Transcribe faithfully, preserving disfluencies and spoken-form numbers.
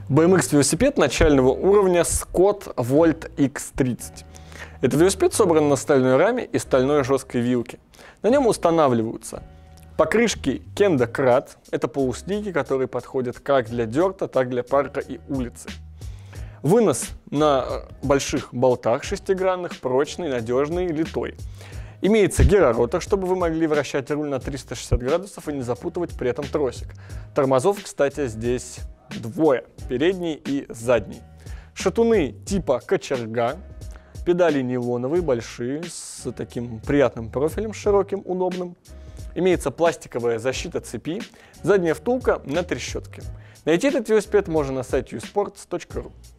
бэ эм икс-велосипед начального уровня Scott Volt икс тридцать. Этот велосипед собран на стальной раме и стальной жесткой вилке. На нем устанавливаются покрышки Kenda Krat. Это полуслики, которые подходят как для дерта, так и для парка и улицы. Вынос на больших болтах шестигранных, прочный, надежный, литой. Имеется гироротор, чтобы вы могли вращать руль на триста шестьдесят градусов и не запутывать при этом тросик. Тормозов, кстати, здесь двое, передний и задний. Шатуны типа кочерга, педали нейлоновые, большие, с таким приятным профилем, широким, удобным. Имеется пластиковая защита цепи, задняя втулка на трещотке. Найти этот велосипед можно на сайте ю спортс точка ру.